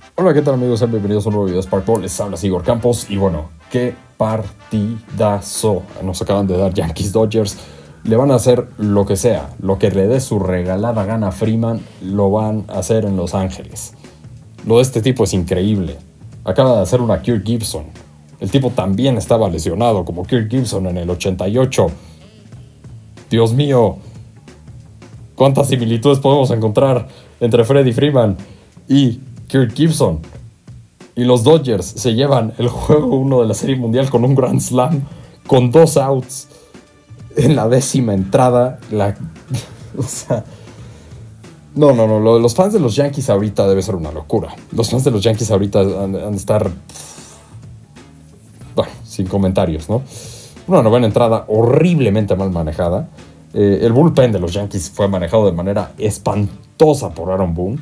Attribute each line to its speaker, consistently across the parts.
Speaker 1: Hola, ¿qué tal amigos? Sean bienvenidos a un nuevo video de Sparkball. Les habla Igor Campos y bueno, qué partidazo nos acaban de dar Yankees Dodgers. Le van a hacer lo que sea, lo que le dé su regalada gana a Freeman, lo van a hacer en Los Ángeles. Lo de este tipo es increíble. Acaba de hacer una Kirk Gibson. El tipo también estaba lesionado como Kirk Gibson en el 88. Dios mío, ¿cuántas similitudes podemos encontrar entre Freddie Freeman y Kirk Gibson? Y los Dodgers se llevan el juego 1 de la Serie Mundial con un Grand Slam, con 2 outs en la 10ª entrada. O sea, no. Los fans de los Yankees ahorita debe ser una locura. Los fans de los Yankees ahorita han de estar, bueno, sin comentarios, ¿no? Una 9ª entrada horriblemente mal manejada. El bullpen de los Yankees fue manejado de manera espantosa por Aaron Boone.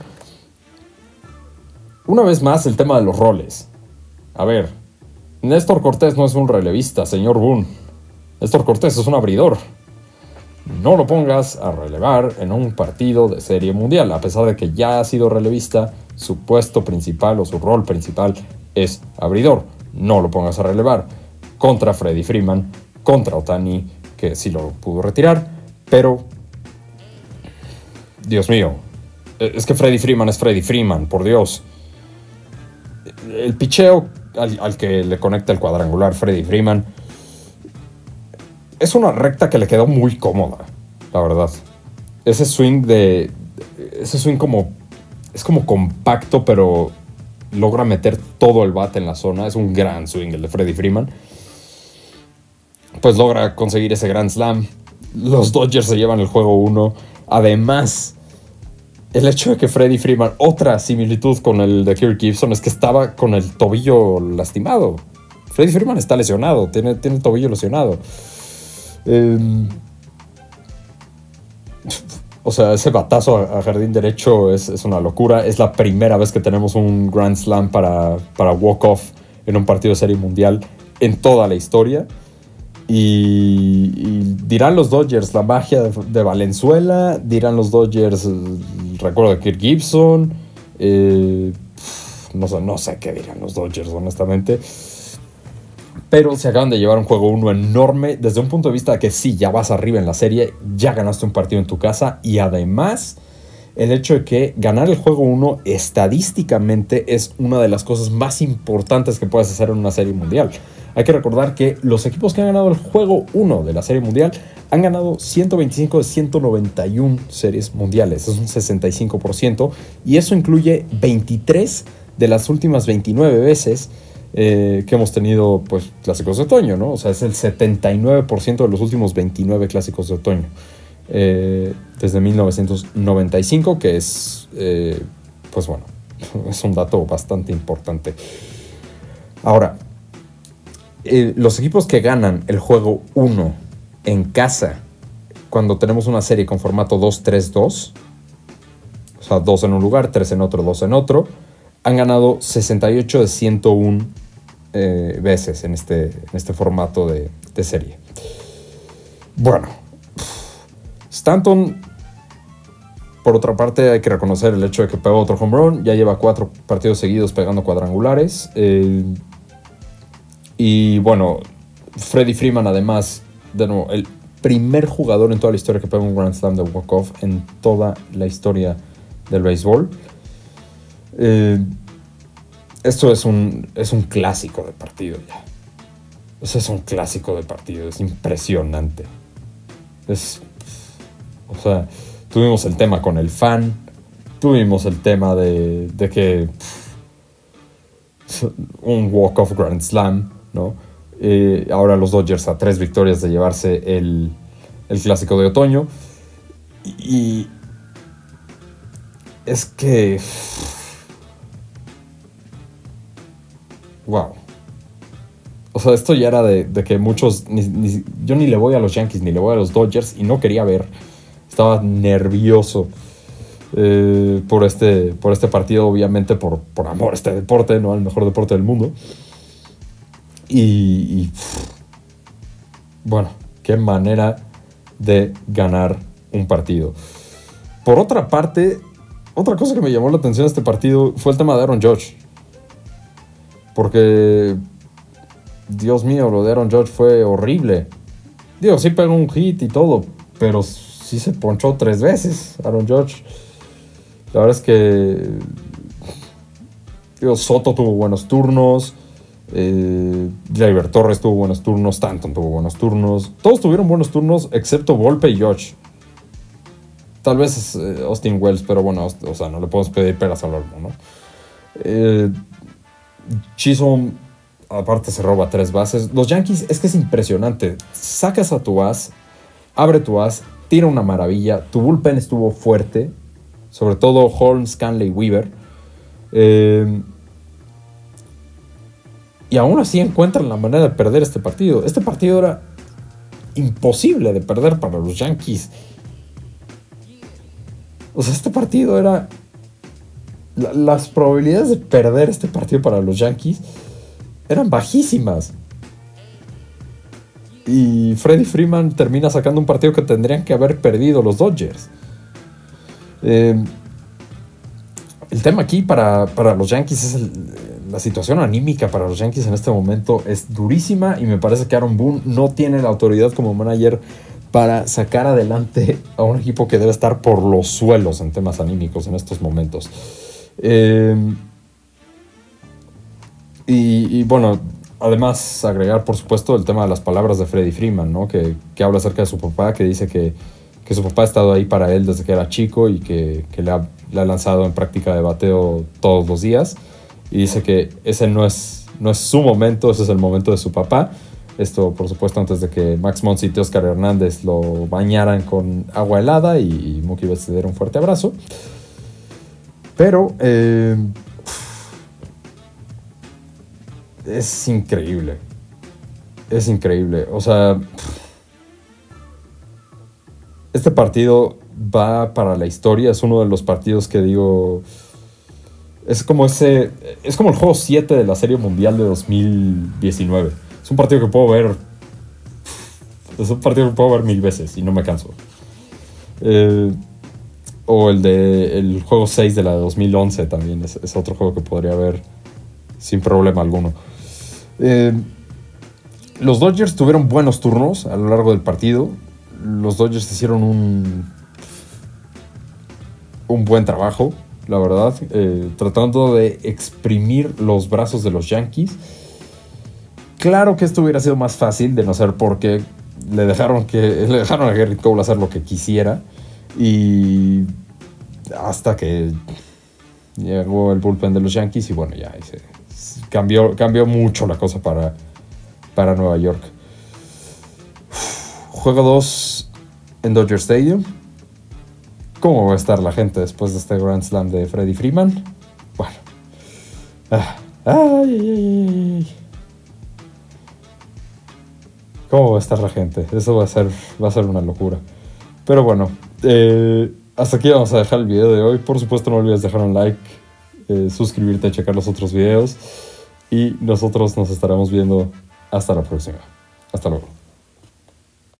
Speaker 1: Una vez más, el tema de los roles. A ver, Néstor Cortés no es un relevista, señor Boone. Néstor Cortés es un abridor. No lo pongas a relevar en un partido de Serie Mundial. A pesar de que ya ha sido relevista, su puesto principal o su rol principal es abridor. No lo pongas a relevar contra Freddie Freeman, contra Ohtani, que sí lo pudo retirar. Pero, Dios mío, es que Freddie Freeman es Freddie Freeman, por Dios. El picheo al que le conecta el cuadrangular Freddie Freeman es una recta que le quedó muy cómoda, la verdad. Ese swing como es como compacto, pero logra meter todo el bate en la zona. Es un gran swing el de Freddie Freeman. Pues logra conseguir ese Grand Slam. Los Dodgers se llevan el juego 1. Además, el hecho de que Freddie Freeman, otra similitud con el de Kirk Gibson, es que estaba con el tobillo lastimado. Freddie Freeman está lesionado, tiene el tobillo lesionado. O sea, ese batazo a jardín derecho es una locura. Es la primera vez que tenemos un Grand Slam para walk-off en un partido de Serie Mundial en toda la historia. Y dirán los Dodgers la magia de Valenzuela, dirán los Dodgers el recuerdo de Kirk Gibson, no sé qué dirán los Dodgers honestamente, pero se acaban de llevar un juego 1 enorme desde un punto de vista de que sí, ya vas arriba en la serie, ya ganaste un partido en tu casa y además el hecho de que ganar el juego 1 estadísticamente es una de las cosas más importantes que puedes hacer en una serie mundial. Hay que recordar que los equipos que han ganado el juego 1 de la Serie Mundial han ganado 125 de 191 series mundiales. Es un 65%. Y eso incluye 23 de las últimas 29 veces que hemos tenido pues, clásicos de otoño, ¿no? O sea, es el 79% de los últimos 29 clásicos de otoño. Desde 1995, que es, pues bueno, es un dato bastante importante. Ahora, los equipos que ganan el juego 1 en casa, cuando tenemos una serie con formato 2-3-2, o sea, 2 en un lugar, 3 en otro, 2 en otro, han ganado 68 de 101 veces en este formato de serie. Bueno, Stanton, por otra parte, hay que reconocer el hecho de que pegó otro home run. Ya lleva 4 partidos seguidos pegando cuadrangulares. Y bueno, Freddie Freeman, además, de nuevo, el primer jugador en toda la historia que pega un Grand Slam de walk-off en toda la historia del béisbol. Esto es un clásico de partido ya. Eso es un clásico de partido, es impresionante. O sea, tuvimos el tema con el fan, tuvimos el tema de que un walk-off Grand Slam, ¿no? Ahora los Dodgers a 3 victorias de llevarse el clásico de otoño. Y es que wow. O sea, esto ya era de que muchos yo ni le voy a los Yankees ni le voy a los Dodgers y no quería ver. Estaba nervioso por este partido, obviamente por amor a este deporte, ¿no? El mejor deporte del mundo. Y bueno, qué manera de ganar un partido. Por otra parte, Otra cosa que me llamó la atención de este partido fue el tema de Aaron Judge. Porque, Dios mío, lo de Aaron Judge fue horrible. Digo, sí pegó un hit y todo, pero sí se ponchó 3 veces Aaron Judge. La verdad es que, digo, Soto tuvo buenos turnos. Gleyber Torres tuvo buenos turnos. Stanton tuvo buenos turnos. Todos tuvieron buenos turnos, excepto Volpe y Judge. Tal vez Austin Wells, pero bueno, o sea, no le podemos pedir peras al olmo, ¿no? Chisholm, aparte, se roba 3 bases. Los Yankees, es que es impresionante. Sacas a tu as, abre tu as, tira una maravilla. Tu bullpen estuvo fuerte, sobre todo Holmes, Scanley, Weaver. Y aún así encuentran la manera de perder este partido. Este partido era imposible de perder para los Yankees. O sea, este partido era... Las probabilidades de perder este partido para los Yankees eran bajísimas. Y Freddie Freeman termina sacando un partido que tendrían que haber perdido los Dodgers. El tema aquí para los Yankees es la situación anímica para los Yankees en este momento es durísima, y me parece que Aaron Boone no tiene la autoridad como manager para sacar adelante a un equipo que debe estar por los suelos en temas anímicos en estos momentos. Y bueno, además agregar por supuesto el tema de las palabras de Freddie Freeman, ¿no? que habla acerca de su papá, que dice que su papá ha estado ahí para él desde que era chico y que le ha lanzado en práctica de bateo todos los días, y dice que ese no es su momento, ese es el momento de su papá. Esto, por supuesto, antes de que Max Muncy y Oscar Hernández lo bañaran con agua helada y Mookie Betts le diera un fuerte abrazo. Pero es increíble. Es increíble. O sea, este partido va para la historia. Es uno de los partidos que digo... Es como el juego 7 de la Serie Mundial de 2019. Es un partido que puedo ver. Es un partido que puedo ver 1000 veces y no me canso. O el juego 6 de la de 2011 también es otro juego que podría ver sin problema alguno. Los Dodgers tuvieron buenos turnos a lo largo del partido. Los Dodgers hicieron un buen trabajo, la verdad, tratando de exprimir los brazos de los Yankees. Claro que esto hubiera sido más fácil, de no ser porque le dejaron a Gerrit Cole hacer lo que quisiera, y hasta que llegó el bullpen de los Yankees y bueno, ya cambió mucho la cosa para Nueva York. Juego 2 en Dodger Stadium. ¿Cómo va a estar la gente después de este Grand Slam de Freddie Freeman? Bueno. ¿Cómo va a estar la gente? Eso va a ser una locura. Pero bueno, hasta aquí vamos a dejar el video de hoy. Por supuesto, no olvides dejar un like, suscribirte, checar los otros videos, y nosotros nos estaremos viendo hasta la próxima. Hasta luego.